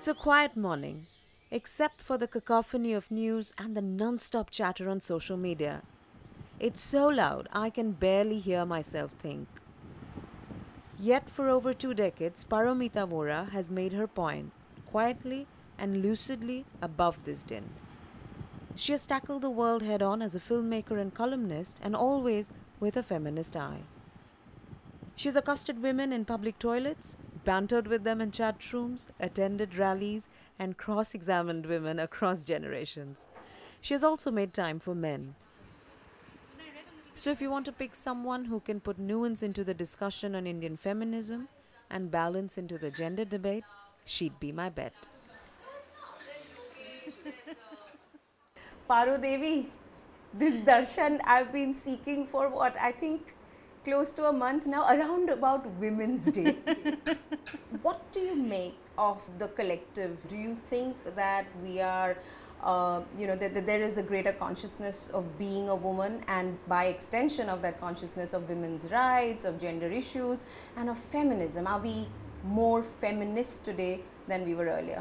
It's a quiet morning, except for the cacophony of news and the non stop chatter on social media. It's so loud I can barely hear myself think. Yet, for over 2 decades, Paromita Vora has made her point, quietly and lucidly above this din. She has tackled the world head on as a filmmaker and columnist, and always with a feminist eye. She's accosted women in public toilets, bantered with them in chat rooms, attended rallies, and cross examined women across generations. She has also made time for men. So, if you want to pick someone who can put nuance into the discussion on Indian feminism and balance into the gender debate, she'd be my bet. Paro Devi, this darshan I've been seeking for what I think close to a month now, around about Women's Day. What do you make of the collective? Do you think that we are, that there is a greater consciousness of being a woman, and by extension of that consciousness of women's rights, of gender issues, and of feminism? Are we more feminist today than we were earlier?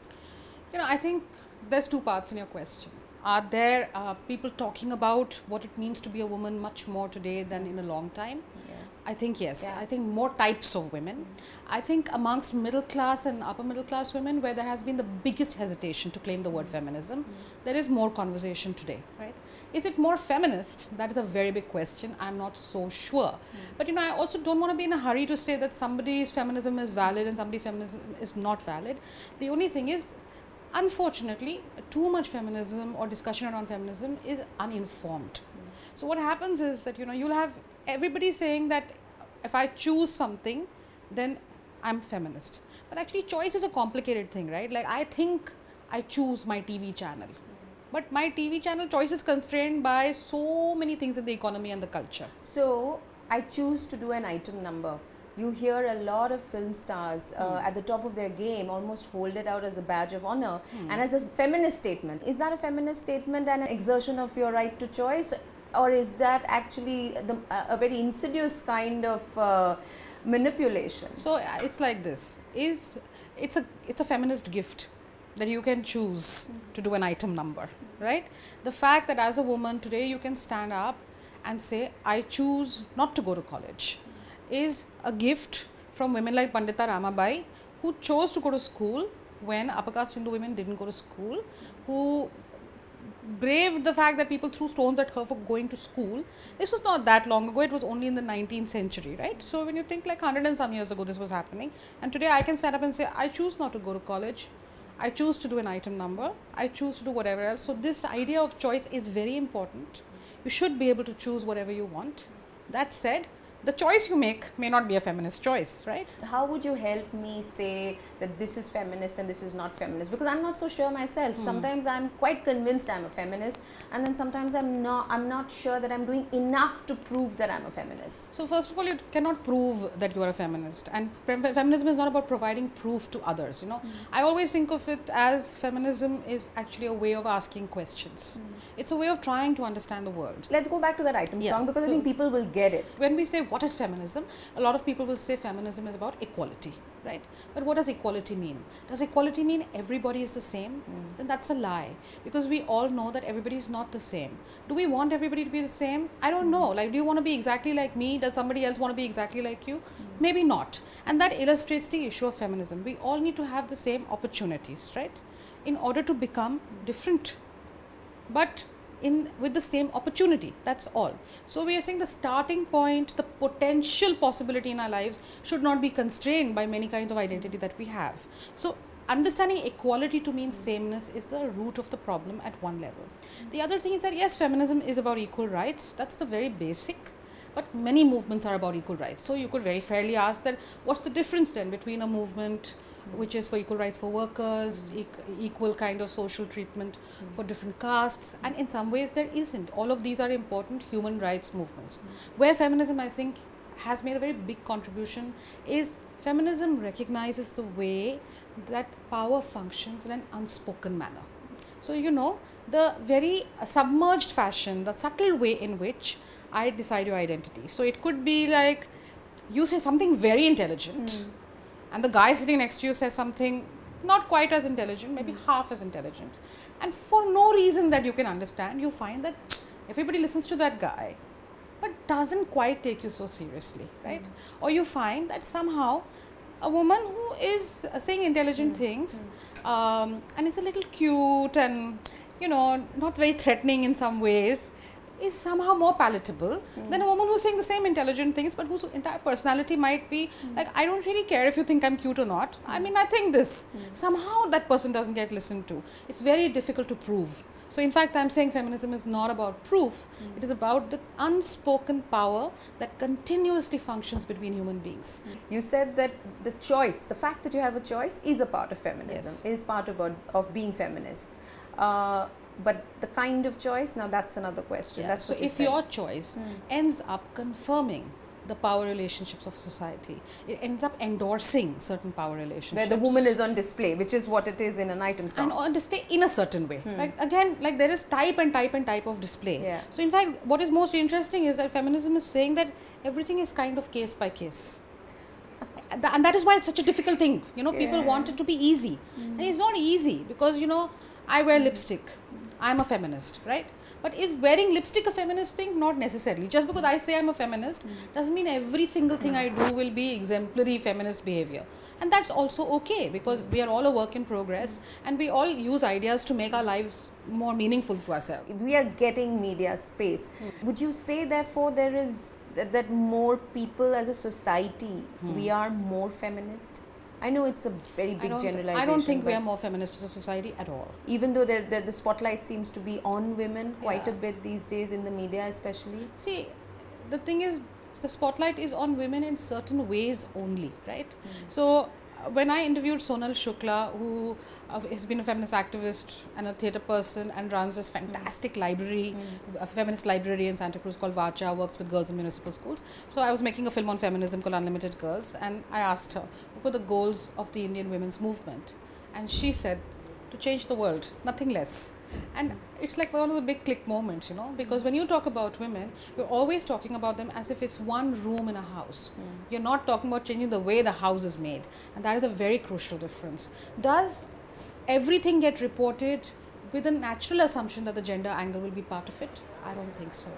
I think there's two parts in your question. Are there people talking about what it means to be a woman much more today than in a long time? Yeah. I think yes. Yeah. I think more types of women. I think amongst middle class and upper middle class women, where there has been the biggest hesitation to claim the word feminism, there is more conversation today, right? Is it more feminist? That is a very big question. I'm not so sure. But I also don't want to be in a hurry to say that somebody's feminism is valid and somebody's feminism is not valid. The only thing is, unfortunately, too much feminism or discussion around feminism is uninformed. So what happens is that you'll have everybody saying that if I choose something, then I'm feminist. But actually, choice is a complicated thing, right? Like, I think I choose my TV channel, but my TV channel choice is constrained by so many things in the economy and the culture. So I choose to do an item number. You hear a lot of film stars at the top of their game almost hold it out as a badge of honor and as a feminist statement. Is that a feminist statement and an exertion of your right to choice, or is that actually a very insidious kind of manipulation? So it's like this: it's a feminist gift that you can choose to do an item number, right? The fact that as a woman today you can stand up and say, I choose not to go to college, is a gift from women like Pandita Ramabai, who chose to go to school when upper caste Hindu women didn't go to school, who braved the fact that people threw stones at her for going to school. This was not that long ago, it was only in the 19th century, right? So when you think like 100 and some years ago this was happening, and today I can stand up and say, I choose not to go to college, I choose to do an item number, I choose to do whatever else. So this idea of choice is very important. You should be able to choose whatever you want. That said, the choice you make may not be a feminist choice, right? How would you help me say that this is feminist and this is not feminist? Because I'm not so sure myself. Sometimes I'm quite convinced I'm a feminist, and then sometimes I'm not sure that I'm doing enough to prove that I'm a feminist. So first of all, you cannot prove that you are a feminist, and feminism is not about providing proof to others. I always think of it as feminism is actually a way of asking questions. It's a way of trying to understand the world. Let's go back to that item song, because I think people will get it. When we say what is feminism, a lot of people will say feminism is about equality, right? But what does equality mean? Does equality mean everybody is the same? Then that's a lie, because we all know that everybody is not the same. Do we want everybody to be the same? I don't know. Like, do you want to be exactly like me? Does somebody else want to be exactly like you? Maybe not. And that illustrates the issue of feminism. We all need to have the same opportunities, right? In order to become different, but with the same opportunity. That's all. So we are saying the starting point, the potential possibility in our lives should not be constrained by many kinds of identity that we have. So understanding equality to mean sameness is the root of the problem at one level. The other thing is that yes, feminism is about equal rights. That's the very basic. But many movements are about equal rights. So you could very fairly ask that what's the difference then between a movement which is for equal rights for workers, equal kind of social treatment for different castes, and in some ways there isn't. All of these are important human rights movements. Where feminism, I think, has made a very big contribution is feminism recognizes the way that power functions in an unspoken manner. So the very submerged fashion, the subtle way in which I decide your identity. So it could be like you say something very intelligent, and the guy sitting next to you says something not quite as intelligent, maybe half as intelligent. And for no reason that you can understand, you find that everybody listens to that guy, but doesn't quite take you so seriously, right? Or you find that somehow a woman who is saying intelligent things and is a little cute and, you know, not very threatening in some ways, is somehow more palatable than a woman who's saying the same intelligent things but whose entire personality might be like, I don't really care if you think I'm cute or not. I mean, I think this. Somehow that person doesn't get listened to. It's very difficult to prove. So in fact, I'm saying feminism is not about proof. It is about the unspoken power that continuously functions between human beings. You said that the choice, the fact that you have a choice is a part of feminism, Yes. is part of being feminist. But the kind of choice, now that's another question. Yeah. That's So what you if said. your choice ends up confirming the power relationships of society, it ends up endorsing certain power relationships. Where the woman is on display, which is what it is in an item song. and on display in a certain way. Like again, like there is type and type and type of display. Yeah. So in fact, what is most interesting is that feminism is saying that everything is kind of case by case. And that is why it's such a difficult thing. You know, people Yeah. want it to be easy. And it's not easy because, you know, I wear lipstick. I'm a feminist, right? But is wearing lipstick a feminist thing? Not necessarily. Just because I say I'm a feminist doesn't mean every single thing I do will be exemplary feminist behavior. And that's also okay because we are all a work in progress and we all use ideas to make our lives more meaningful for ourselves. We are getting media space. Would you say therefore there is that more people as a society, we are more feminist? I know it's a very big generalization. I don't think we but are more feminist as a society at all. even though the spotlight seems to be on women quite a Yeah. bit these days in the media especially. See, the thing is, the spotlight is on women in certain ways only, right? So, when I interviewed Sonal Shukla, who has been a feminist activist and a theatre person and runs this fantastic library, a feminist library in Santa Cruz called Vacha, works with girls in municipal schools. So, I was making a film on feminism called Unlimited Girls, and I asked her, what were the goals of the Indian women's movement? And she said, to change the world, nothing less. And it's like one of the big click moments, you know, because when you talk about women, you're always talking about them as if it's one room in a house. You're not talking about changing the way the house is made. And that is a very crucial difference. Does everything get reported with a natural assumption that the gender angle will be part of it? I don't think so.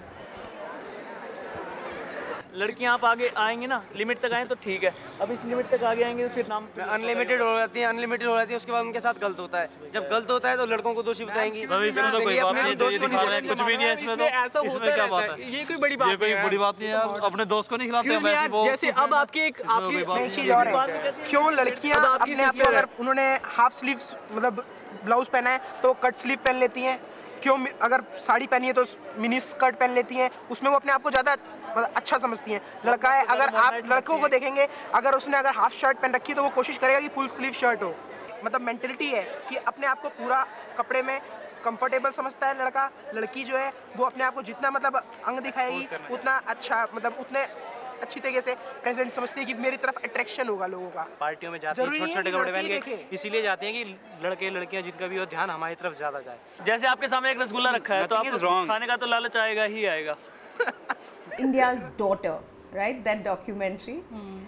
लड़कियां आप आगे आएंगे ना, limit तक आए तो ठीक है, अब इस लिमिट तक आगे आएंगे तो फिर नाम अनलिमिटेड हो जाती है, अनलिमिटेड हो जाती है, उसके बाद उनके साथ गलत होता है। जब गलत होता है तो लड़कों को दोषी बताएंगी। भाई इसमें तो कोई बात नहीं, जो ये दिखा रहे हैं कुछ भी नहीं है इसमें, तो इसमें क्या बात है? ये कोई बड़ी बात ये कोई बड़ी बात नहीं है यार, अपने दोस्त को नहीं खिलाते हैं वैसे वो। जैसे अब आपकी एक एक चीज और है, क्यों लड़कियां अपने आप को अगर उन्होंने हाफ स्लीव्स मतलब ब्लाउज पहना है तो कट स्लीव पहन लेती हैं, क्यों अगर साड़ी पहनी है तो मिनी स्कर्ट पहन लेती हैं, उसमें वो अपने आप को ज़्यादा अच्छा समझती हैं। लड़का है, अगर आप लड़कों को देखेंगे, अगर उसने अगर हाफ शर्ट पहन रखी है तो वो कोशिश करेगा कि फुल स्लीव शर्ट हो। मतलब मेंटलिटी है कि अपने आप को पूरा कपड़े में कंफर्टेबल समझता है लड़का। लड़की जो है वो अपने आप को जितना मतलब अंग दिखाएगी उतना अच्छा, मतलब उतने अच्छी तरीके से प्रेजेंट समझती है कि मेरी तरफ अट्रैक्शन होगा लोगों का। पार्टियों में जाती हैं छोटे छोटे कपड़े पहन के, इसीलिए जाती हैं कि लड़के लड़कियां जिनका भी हो ध्यान हमारी तरफ ज़्यादा जाए। जैसे आपके सामने एक रसगुल्ला रखा है तो आपको खाने का तो लालच आएगा ही आएगा। India's Daughter, right? That documentary.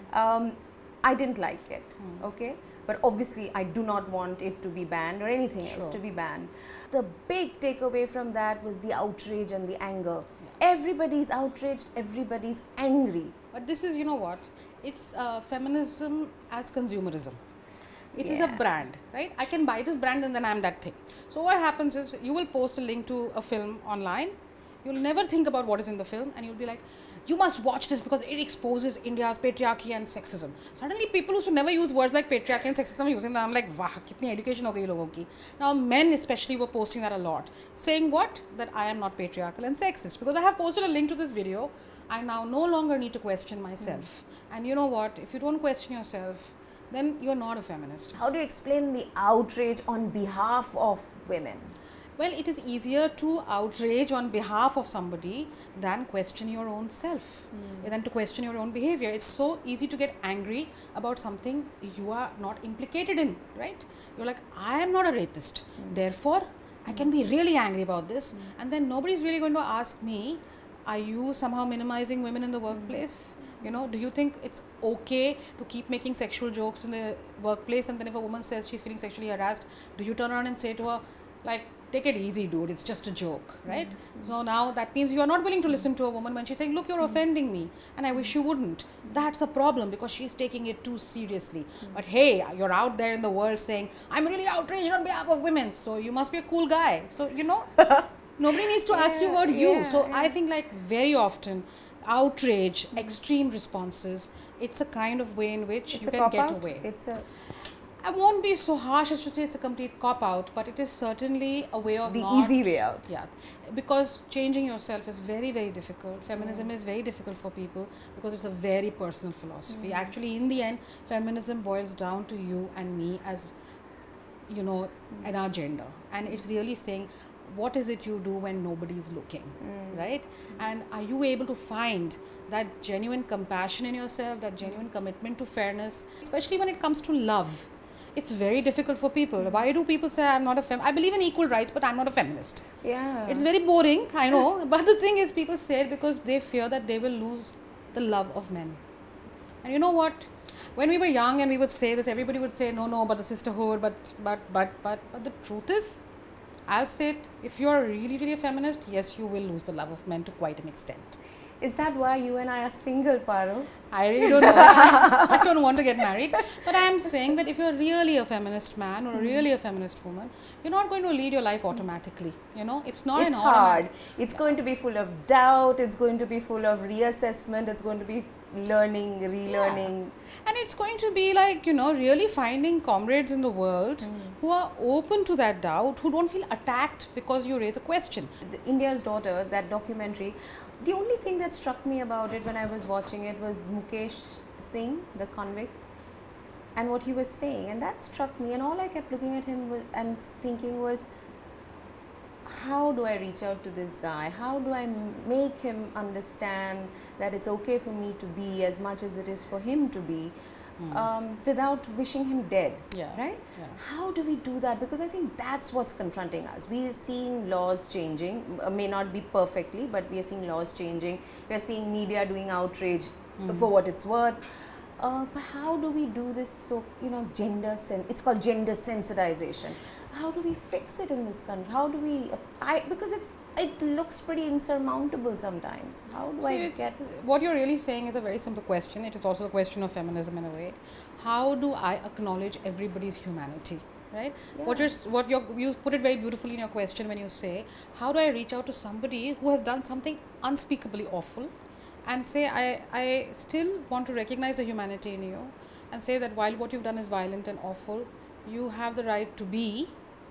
I didn't like it, okay? But obviously, I do not want it to be banned or anything else to be banned. The big takeaway from that was the outrage and the anger. Everybody's outraged, everybody's angry. But this is, you know what, it's feminism as consumerism. It is a brand, right? I can buy this brand and then I'm that thing. So what happens is you will post a link to a film online. You'll never think about what is in the film and you'll be like, you must watch this because it exposes India's patriarchy and sexism. Suddenly people who should never use words like patriarchy and sexism are using them. I'm like, wow, kitni education ho gayi logon ki. Now men especially were posting that a lot. Saying what? That I am not patriarchal and sexist. Because I have posted a link to this video, I now no longer need to question myself. And you know what? If you don't question yourself, then you're not a feminist. How do you explain the outrage on behalf of women? Well, it is easier to outrage on behalf of somebody than question your own self, than to question your own behavior. It's so easy to get angry about something you are not implicated in, right? You're like, I am not a rapist. Therefore, I can be really angry about this. And then nobody's really going to ask me, are you somehow minimizing women in the workplace? You know, do you think it's okay to keep making sexual jokes in the workplace, and then if a woman says she's feeling sexually harassed, do you turn around and say to her, like, take it easy, dude, it's just a joke, right? So now that means you are not willing to listen to a woman when she's saying, look, you're offending me, and I wish you wouldn't. That's a problem, because she's taking it too seriously. But hey, you're out there in the world saying, I'm really outraged on behalf of women, so you must be a cool guy. So, you know, nobody needs to ask you about you. So I think, like, very often, outrage, extreme responses, it's a kind of way in which you can get away. I won't be so harsh as to say it's a complete cop-out, but it is certainly a way of the easy way out. Yeah, because changing yourself is very, very difficult. Feminism is very difficult for people because it's a very personal philosophy. Actually, in the end, feminism boils down to you and me as, you know, an agenda. And it's really saying, what is it you do when nobody's looking, right? And are you able to find that genuine compassion in yourself, that genuine commitment to fairness, especially when it comes to love? It's very difficult for people. Why do people say I'm not a feminist? I believe in equal rights, but I'm not a feminist. Yeah. It's very boring, I know. But the thing is, people say it because they fear that they will lose the love of men. And you know what? When we were young and we would say this, everybody would say, no, but the sisterhood, but the truth is, I'll say it, if you're really, really a feminist, yes, you will lose the love of men to quite an extent. Is that why you and I are single, Parul? I really don't know. I don't want to get married. But I am saying that if you're really a feminist man or really a feminist woman, you're not going to lead your life automatically. You know, it's not It's hard. It's going to be full of doubt. It's going to be full of reassessment. It's going to be learning, relearning. Yeah. And it's going to be like, you know, really finding comrades in the world who are open to that doubt, who don't feel attacked because you raise a question. India's Daughter, that documentary, the only thing that struck me about it when I was watching it was Mukesh Singh, the convict, and what he was saying, and that struck me. And all I kept looking at him and thinking was, how do I reach out to this guy? How do I make him understand that it's okay for me to be as much as it is for him to be, without wishing him dead, right? Yeah. How do we do that? Because I think that's what's confronting us. We are seeing laws changing, may not be perfectly, but we are seeing laws changing. We are seeing media doing outrage for what it's worth. But how do we do this? So, you know, it's called gender sensitization. How do we fix it in this country? How do we, because it looks pretty insurmountable sometimes. How do I get... What you're really saying is a very simple question. It is also a question of feminism in a way. How do I acknowledge everybody's humanity? Right? Yeah. You put it very beautifully in your question when you say, how do I reach out to somebody who has done something unspeakably awful and say, I still want to recognize the humanity in you and say that while what you've done is violent and awful, you have the right to be,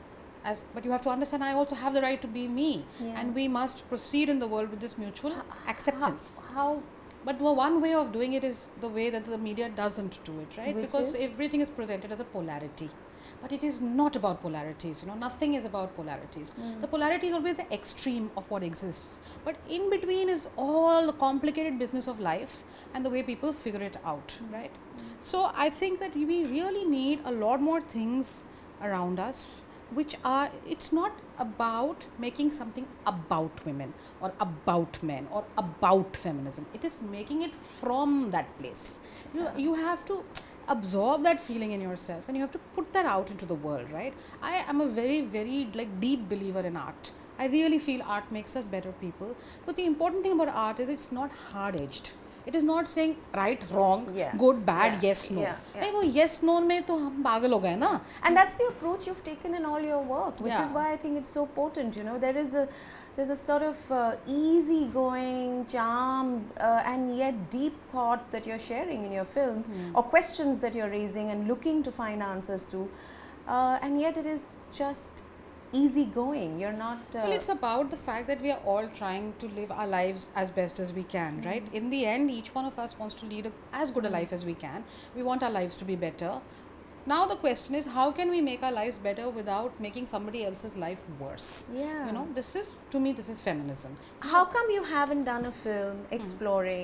but you have to understand I also have the right to be me, and we must proceed in the world with this mutual acceptance. But the one way of doing it is the way that the media doesn't do it, right? Because everything is presented as a polarity. But it is not about polarities, you know, nothing is about polarities. The polarity is always the extreme of what exists. But in between is all the complicated business of life and the way people figure it out, right? So I think that we really need a lot more things around us, which are, it's not about making something about women or about men or about feminism. It is making it from that place. You have to absorb that feeling in yourself and you have to put that out into the world, right? I am a very, very deep believer in art. I really feel art makes us better people. But the important thing about art is it's not hard-edged. It is not saying right, wrong, good, bad, yes, no. Yes, no mein to hum pagal ho gaye na. And that's the approach you've taken in all your work, which is why I think it's so potent. You know, there's a sort of easygoing charm and yet deep thought that you're sharing in your films, or questions that you're raising and looking to find answers to, and yet it is just easygoing. You're not... Well, it's about the fact that we are all trying to live our lives as best as we can, right? In the end, each one of us wants to lead as good a life as we can. We want our lives to be better. Now the question is, how can we make our lives better without making somebody else's life worse? Yeah. You know, to me, this is feminism. How come you haven't done a film exploring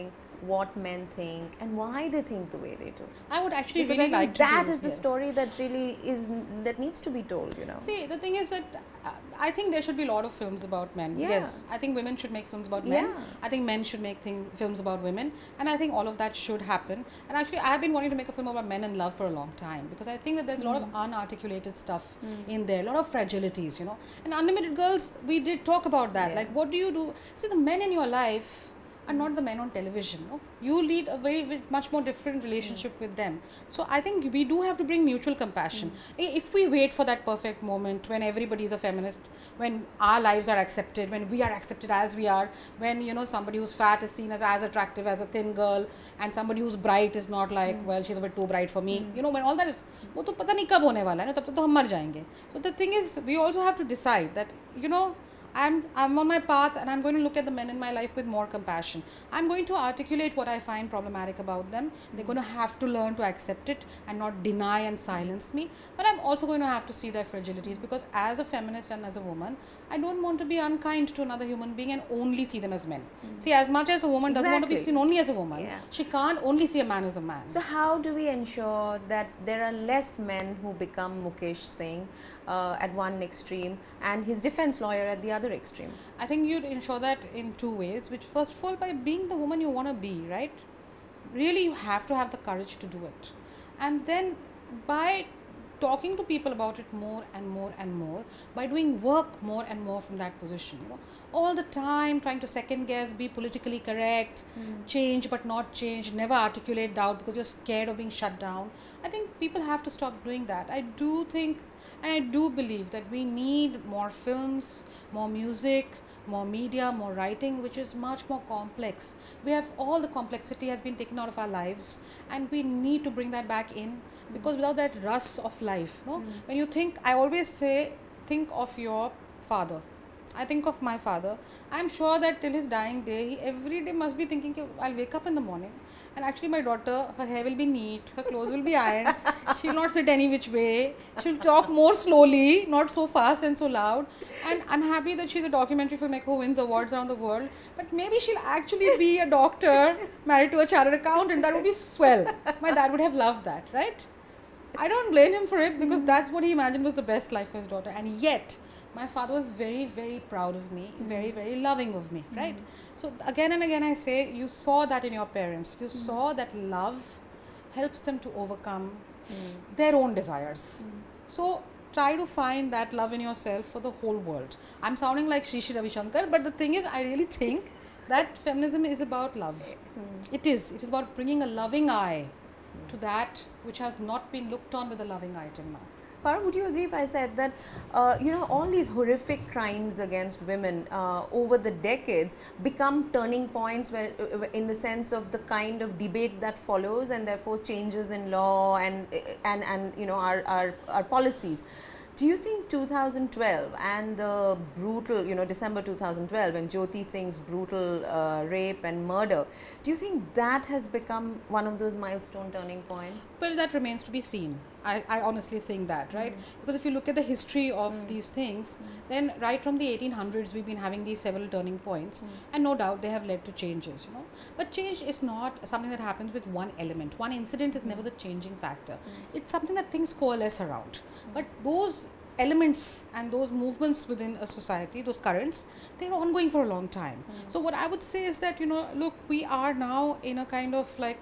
what men think and why they think the way they do. I would actually Because really I think like that to is the story that really is that needs to be told, you know. See, the thing is that I think there should be a lot of films about men. Yeah. Yes, I think women should make films about men. Yeah. I think men should make films about women, and I think all of that should happen. And actually, I have been wanting to make a film about men and love for a long time, because I think that there's a lot of unarticulated stuff in there, a lot of fragilities, you know. And Unlimited Girls, we did talk about that. Yeah. Like, what do you do? See, the men in your life are not the men on television. No? You lead a very much more different relationship with them. So I think we do have to bring mutual compassion. If we wait for that perfect moment when everybody is a feminist, when our lives are accepted, when we are accepted as we are, when, you know, somebody who's fat is seen as attractive as a thin girl, and somebody who's bright is not like, well, she's a bit too bright for me. You know, when all that is, वो तो पता नहीं कब होने वाला है ना, तब तक तो हम मर जाएंगे. So the thing is, we also have to decide that, you know, I'm on my path, and I'm going to look at the men in my life with more compassion. I'm going to articulate what I find problematic about them. They're going to have to learn to accept it and not deny and silence me. But I'm also going to have to see their fragilities, because as a feminist and as a woman, I don't want to be unkind to another human being and only see them as men. See, as much as a woman doesn't want to be seen only as a woman, she can't only see a man as a man. So how do we ensure that there are less men who become Mukesh Singh at one extreme and his defense lawyer at the other extreme? I think you'd ensure that in two ways, which first of all, by being the woman you want to be, right? Really, you have to have the courage to do it. And then by talking to people about it more and more and more, by doing work more and more from that position, you know, all the time trying to second guess, be politically correct, change but not change, never articulate doubt because you're scared of being shut down. I think people have to stop doing that. I do think, and I do believe that we need more films, more music, more media, more writing, which is much more complex. We have all the complexity has been taken out of our lives, and we need to bring that back in, because without that rush of life, no? When you think, I always say, think of your father. I think of my father. I'm sure that till his dying day, he every day must be thinking, I'll wake up in the morning, and actually my daughter, her hair will be neat, her clothes will be ironed, she will not sit any which way, she'll talk more slowly, not so fast and so loud. And I'm happy that she's a documentary filmmaker who wins awards around the world, but maybe she'll actually be a doctor married to a chartered accountant. That would be swell. My dad would have loved that, right? I don't blame him for it, because that's what he imagined was the best life for his daughter. And yet, my father was very, very proud of me, very, very loving of me, right? So again and again I say, you saw that in your parents. You saw that love helps them to overcome their own desires. So try to find that love in yourself for the whole world. I'm sounding like Sri Sri Ravi Shankar, but the thing is, I really think that feminism is about love. It is. It is about bringing a loving eye to that which has not been looked on with a loving eye till now. Parul, would you agree if I said that, you know, all these horrific crimes against women over the decades become turning points where, in the sense of the kind of debate that follows, and therefore changes in law and you know, our policies? Do you think 2012 and the brutal, you know, December 2012 and Jyoti Singh's brutal rape and murder, do you think that has become one of those milestone turning points? Well, that remains to be seen. I honestly think that, right? Because if you look at the history of these things, then right from the 1800s, we've been having these several turning points, and no doubt they have led to changes, you know. But change is not something that happens with one element. One incident is never the changing factor. It's something that things coalesce around. But those elements and those movements within a society, those currents, they're ongoing for a long time. So what I would say is that, you know, look, we are now in a kind of like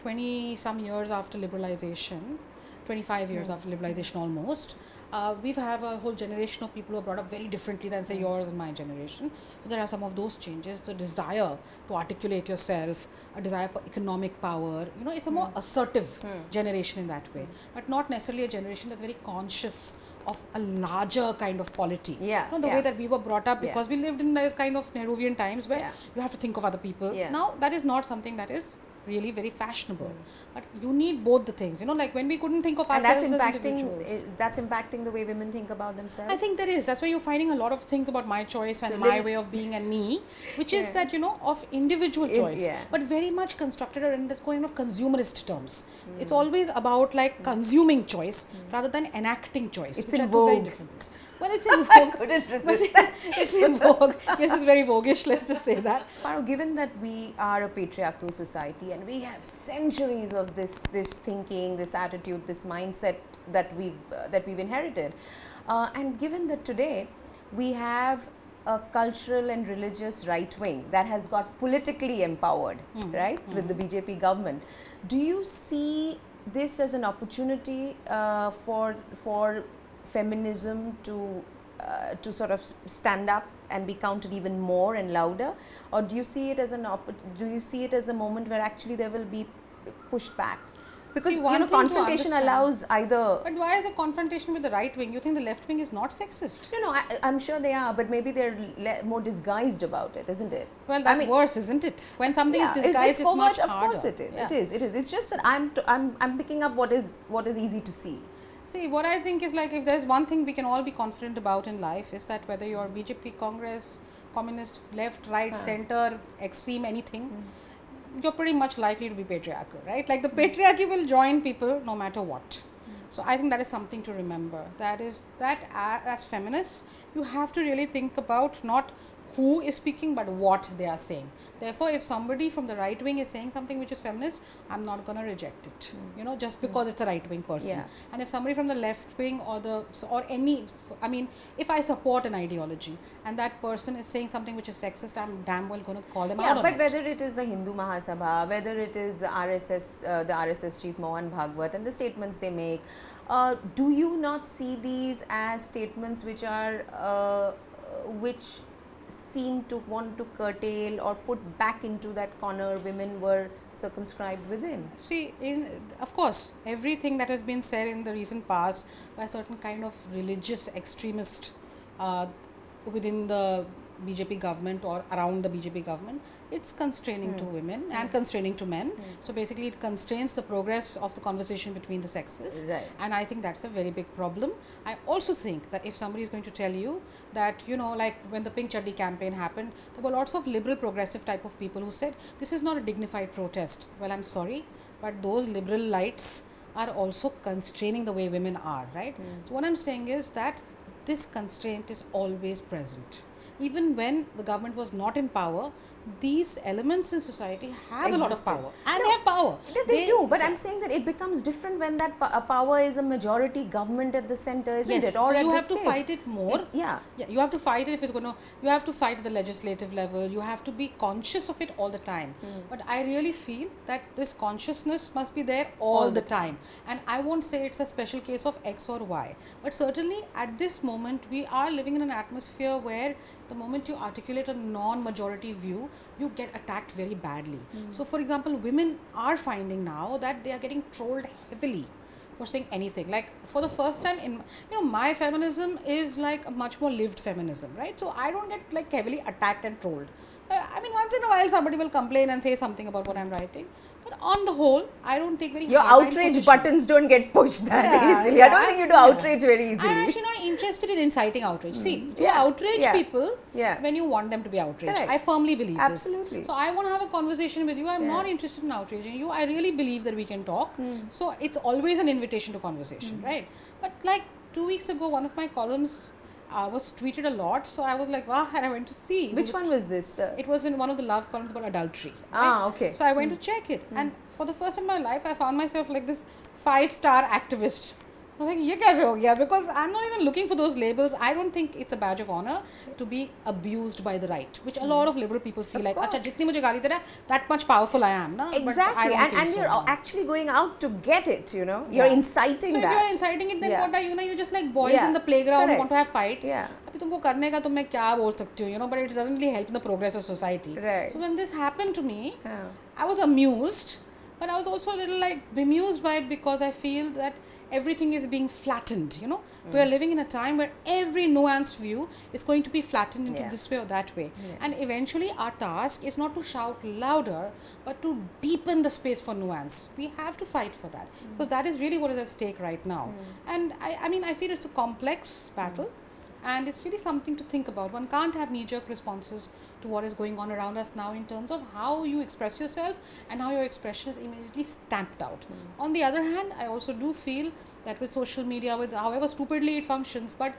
20 some years after liberalization, 25 years after liberalization almost. We have a whole generation of people who are brought up very differently than, say, yours and my generation. So there are some of those changes, the desire to articulate yourself, a desire for economic power. You know, it's a more assertive generation in that way, but not necessarily a generation that's very conscious of a larger kind of polity. Yeah, you know, the way that we were brought up, because we lived in those kind of Nehruvian times where you have to think of other people. Now, that is not something that is really very fashionable, but you need both the things, you know, like when we couldn't think of ourselves as individuals. That's impacting the way women think about themselves? I think there is. That's why you're finding a lot of things about my choice and my way of being and me, which is that, you know, of individual choice, but very much constructed in the kind of consumerist terms. It's always about like consuming choice rather than enacting choice, it's which in are two very vogue. different things. Well, it's in vogue. I couldn't resist that. It's in vogue. Yes, it's very voguish, let's just say that. Paro, given that we are a patriarchal society and we have centuries of this thinking, this attitude, this mindset that we've inherited, and given that today we have a cultural and religious right wing that has got politically empowered, right, with the BJP government, do you see this as an opportunity for feminism to sort of stand up and be counted even more and louder, or do you see it as a moment where actually there will be pushed back? Because confrontation allows either. But why is a confrontation with the right wing? You think the left wing is not sexist? No, I'm sure they are, but maybe they're more disguised about it, isn't it? Well, that's worse, isn't it? When something is disguised, it's much harder. Of course it is. Yeah. It is. It's just that I'm picking up what is easy to see. See, what I think is, like, if there's one thing we can all be confident about in life, is that whether you're BJP, Congress, Communist, left, right, center, extreme, anything, you're pretty much likely to be patriarchal, right? Like, the patriarchy will join people no matter what. So I think that is something to remember. That is that as feminists, you have to really think about not who is speaking but what they are saying. Therefore, if somebody from the right wing is saying something which is feminist, I'm not going to reject it, you know, just because it's a right wing person. Yeah. And if somebody from the left wing if I support an ideology and that person is saying something which is sexist, I'm damn well going to call them out on it. But whether it is the Hindu Mahasabha, whether it is the RSS chief Mohan Bhagwat and the statements they make, do you not see these as statements which are which seem to want to curtail or put back into that corner women were circumscribed within? See, of course, everything that has been said in the recent past by a certain kind of religious extremist within the BJP government or around the BJP government, it's constraining to women and constraining to men. So basically it constrains the progress of the conversation between the sexes. Right. And I think that's a very big problem. I also think that if somebody is going to tell you that, you know, like when the Pink Chaddi campaign happened, there were lots of liberal progressive type of people who said this is not a dignified protest. Well, I'm sorry, but those liberal lights are also constraining the way women are, right? So what I'm saying is that this constraint is always present. Even when the government was not in power, these elements in society have a lot of power, and they have power. They do, but I'm saying that it becomes different when that power is a majority government at the center, isn't it? Or so you at have the to state. fight it more. Yeah, you have to fight it if it's going to. You have to fight at the legislative level. You have to be conscious of it all the time. But I really feel that this consciousness must be there all the time. And I won't say it's a special case of X or Y, but certainly at this moment we are living in an atmosphere where the moment you articulate a non-majority view, you get attacked very badly. So for example, women are finding now that they are getting trolled heavily for saying anything. Like, for the first time in, you know, my feminism is like a much more lived feminism, right? So I don't get like heavily attacked and trolled. I mean, once in a while somebody will complain and say something about what I'm writing, but on the whole, I don't take very your outrage buttons don't get pushed that easily. I don't think you do outrage very easily. I'm actually not interested in inciting outrage. See, you outrage people when you want them to be outraged. Correct. I firmly believe Absolutely. this. So I want to have a conversation with you. I'm not interested in outraging you. I really believe that we can talk. So it's always an invitation to conversation, right? But like 2 weeks ago, one of my columns was tweeted a lot, so I was like, wow, and I went to see. Which one was this? It was in one of the love columns about adultery. Ah, okay. So I went to check it, and for the first time in my life, I found myself like this 5-star activist. I was like, ye kaise ho gaya? Because I'm not even looking for those labels. I don't think it's a badge of honor to be abused by the right, which a lot of liberal people feel like, acha, jitni mujhe gaali de raha hai, that much powerful I am. Na? Exactly, and you're actually going out to get it, you know. You're inciting that. So if you're inciting it, then what are you? You're just like boys in the playground who want to have fights. Abhi tumko karne ka to main kya bol sakti hu, you know, but it doesn't really help in the progress of society. Right. So when this happened to me, I was amused, but I was also a little like bemused by it, because I feel that everything is being flattened, you know. We are living in a time where every nuanced view is going to be flattened into this way or that way. And eventually our task is not to shout louder, but to deepen the space for nuance. We have to fight for that, because that is really what is at stake right now. And I mean, I feel it's a complex battle, and it's really something to think about. One can't have knee-jerk responses to what is going on around us now in terms of how you express yourself and how your expression is immediately stamped out. On the other hand, I also do feel that with social media, with however stupidly it functions, but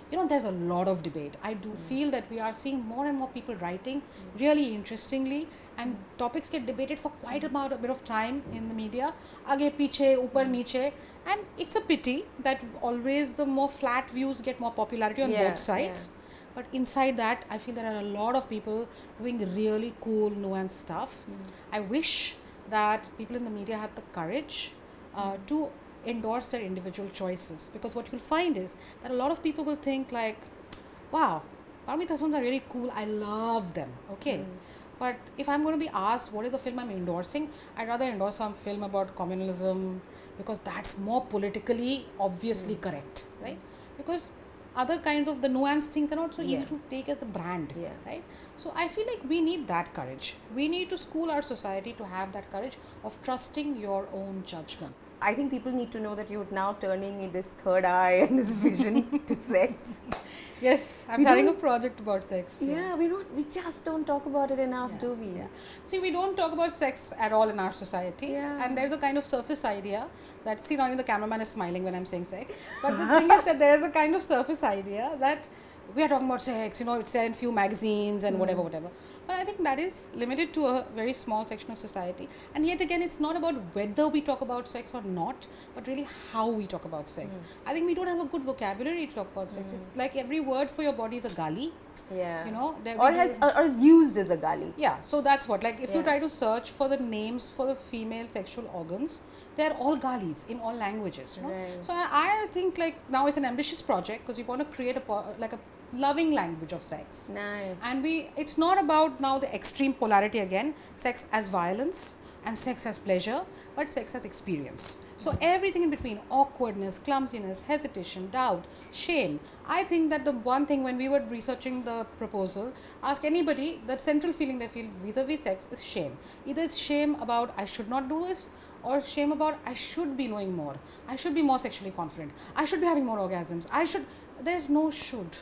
there's a lot of debate. I do feel that we are seeing more and more people writing really interestingly, and topics get debated for quite a bit of time in the media. Aage piche, upar niche, and it's a pity that always the more flat views get more popularity on both sides. But inside that, I feel there are a lot of people doing really cool, nuanced stuff. I wish that people in the media had the courage to endorse their individual choices, because what you'll find is that a lot of people will think like, wow, Paramita songs are really cool, I love them, okay. But if I'm going to be asked what is the film I'm endorsing, I'd rather endorse some film about communalism, because that's more politically obviously correct, right? Because other kinds of the nuanced things are not so easy to take as a brand, right? So I feel like we need that courage. We need to school our society to have that courage of trusting your own judgment. I think people need to know that you're now turning this third eye and this vision to sex. Yes, I'm having a project about sex. Yeah, we just don't talk about it enough, do we? Yeah. See, we don't talk about sex at all in our society. Yeah. And there's a kind of surface idea that, see, now even the cameraman is smiling when I'm saying sex. But the thing is that there's a kind of surface idea that we are talking about sex, it's there in few magazines and whatever. But I think that is limited to a very small section of society. And yet again, it's not about whether we talk about sex or not, but really how we talk about sex. I think we don't have a good vocabulary to talk about sex. It's like every word for your body is a gali. Yeah. Or is used as a gali. Yeah, so that's what, like if you try to search for the names for the female sexual organs, they're all galis in all languages, Right. So I think like now it's an ambitious project because we want to create a loving language of sex. Nice. And it's not about now the extreme polarity again, sex as violence and sex as pleasure, but sex as experience. So everything in between, awkwardness, clumsiness, hesitation, doubt, shame. I think that the one thing when we were researching the proposal, ask anybody, the central feeling they feel vis-a-vis sex is shame. Either it's shame about I should not do this, or shame about I should be knowing more, I should be more sexually confident, I should be having more orgasms, there's no should.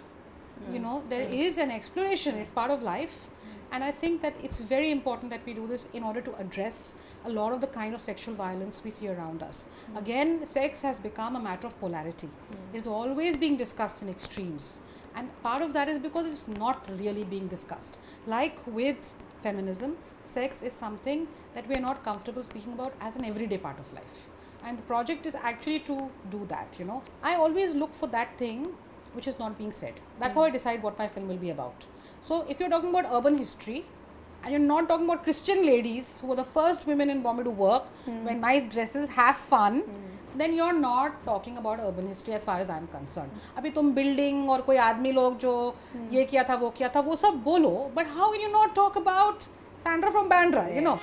There is an exploration, it's part of life, and I think that it's very important that we do this in order to address a lot of the kind of sexual violence we see around us. Again, sex has become a matter of polarity. It's always being discussed in extremes, and part of that is because it's not really being discussed. Like with feminism, sex is something that we are not comfortable speaking about as an everyday part of life, and the project is actually to do that. I always look for that thing which is not being said. That's how I decide what my film will be about. So if you're talking about urban history and you're not talking about Christian ladies who were the first women in Bombay to work, wear nice dresses, have fun, then you're not talking about urban history as far as I'm concerned. Abhi tum building or koi aadmi log jo ye kiya tha wo sab bolo, but how can you not talk about Sandra from Bandra,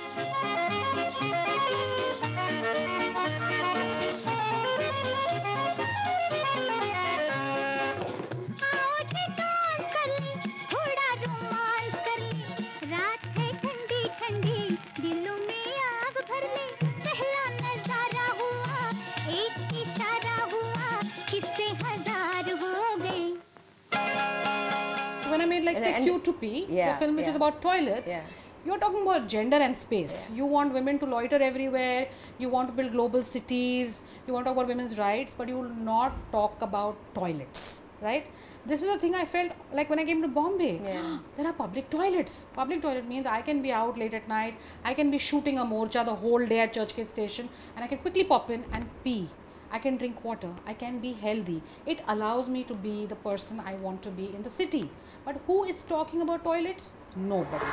When I made like say Q2P, the film which is about toilets, you're talking about gender and space. You want women to loiter everywhere, you want to build global cities, you want to talk about women's rights, but you will not talk about toilets, right? This is the thing I felt like when I came to Bombay. There are public toilets. Public toilet means I can be out late at night, I can be shooting a morcha the whole day at Churchgate station, and I can quickly pop in and pee. I can drink water, I can be healthy. It allows me to be the person I want to be in the city. But who is talking about toilets? Nobody.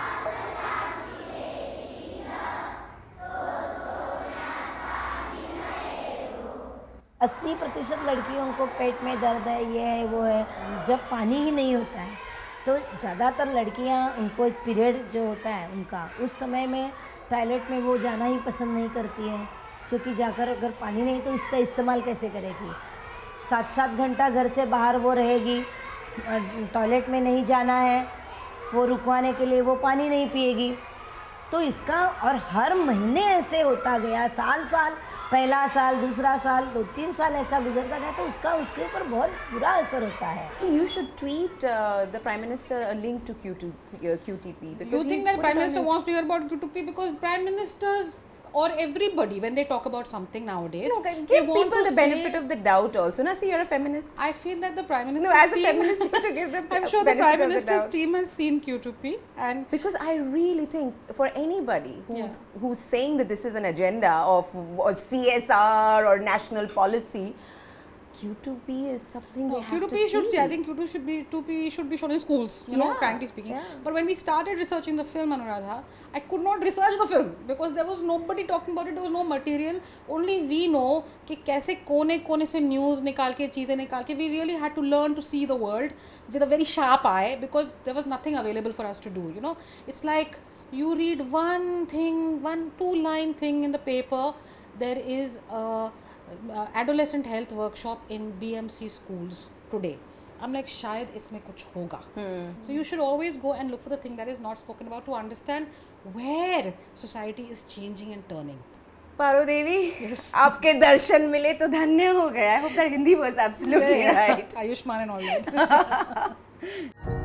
80% लड़कियों को पेट में दर्द है, ये है वो है। जब पानी ही नहीं होता है तो ज़्यादातर लड़कियां उनको इस पीरियड जो होता है उनका उस समय में टॉयलेट में वो जाना ही पसंद नहीं करती हैं, क्योंकि जाकर अगर पानी नहीं तो इसका इस्तेमाल कैसे करेगी। 7-7 घंटा घर से बाहर वो रहेगी, टॉयलेट में नहीं जाना है, वो रुकवाने के लिए वो पानी नहीं पिएगी। तो इसका और हर महीने ऐसे होता गया, साल पहला साल, दूसरा साल, 2-3 साल ऐसा गुजरता गया, तो उसके ऊपर बहुत बुरा असर होता है। You should tweet the Prime Minister a link to QTP. Because you think that Prime Minister wants to hear about QTP because Prime Minister's or everybody, when they talk about something nowadays, No, they give want people to the benefit say, of the doubt also. Now, see, you're a feminist. I feel that the Prime Minister's No, as a team, feminist, you have to give them I'm sure the benefit Prime of the Minister's doubt. team has seen Q2P, and Because I really think for anybody who's saying that this is an agenda of CSR or national policy, Q2P is something they have to Q2P should see. see. I think Q2P should be shown in schools, you know, Yeah, frankly speaking. yeah. But when we started researching the film, Anuradha, I could not research the film because there was nobody talking about it. There was no material. Only we know कि कैसे कोने से news निकाल के चीजें निकाल के. We really had to learn to see the world with a very sharp eye because there was nothing available for us to do. You know, it's like you read one thing, 2-line thing in the paper. There is a adolescent health workshop in BMC schools today. I'm like, shayad isme kuch hoga. So you should always go and look for the thing that is not spoken about to understand where society is changing and turning. पारो देवी, आपके दर्शन मिले तो धन्य हो गया. I hope that Hindi was absolutely right. Ayushman and all that.